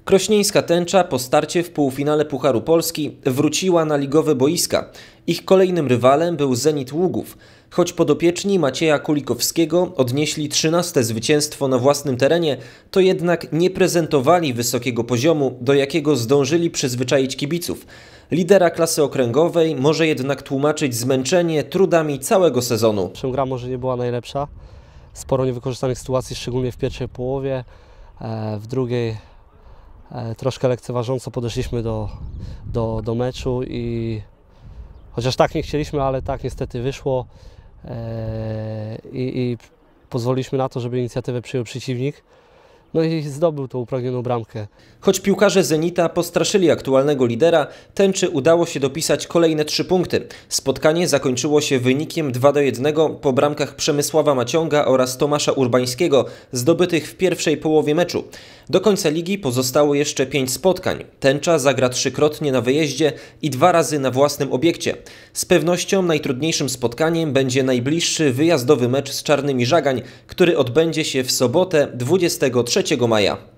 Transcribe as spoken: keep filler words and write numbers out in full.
Krośnieńska Tęcza po starcie w półfinale Pucharu Polski wróciła na ligowe boiska. Ich kolejnym rywalem był Zenit Ługów. Choć podopieczni Macieja Kulikowskiego odnieśli trzynaste zwycięstwo na własnym terenie, to jednak nie prezentowali wysokiego poziomu, do jakiego zdążyli przyzwyczaić kibiców. Lidera klasy okręgowej może jednak tłumaczyć zmęczenie trudami całego sezonu. Gra może nie była najlepsza, sporo niewykorzystanych sytuacji, szczególnie w pierwszej połowie, w drugiej troszkę lekceważąco podeszliśmy do, do, do meczu i chociaż tak nie chcieliśmy, ale tak niestety wyszło i, i pozwoliliśmy na to, żeby inicjatywę przyjął przeciwnik. No i zdobył tą upragnioną bramkę. Choć piłkarze Zenita postraszyli aktualnego lidera, Tęczy udało się dopisać kolejne trzy punkty. Spotkanie zakończyło się wynikiem dwa do jednego po bramkach Przemysława Maciąga oraz Tomasza Urbańskiego, zdobytych w pierwszej połowie meczu. Do końca ligi pozostało jeszcze pięć spotkań. Tęcza zagra trzykrotnie na wyjeździe i dwa razy na własnym obiekcie. Z pewnością najtrudniejszym spotkaniem będzie najbliższy wyjazdowy mecz z Czarnymi Żagań, który odbędzie się w sobotę dwudziestego trzeciego maja.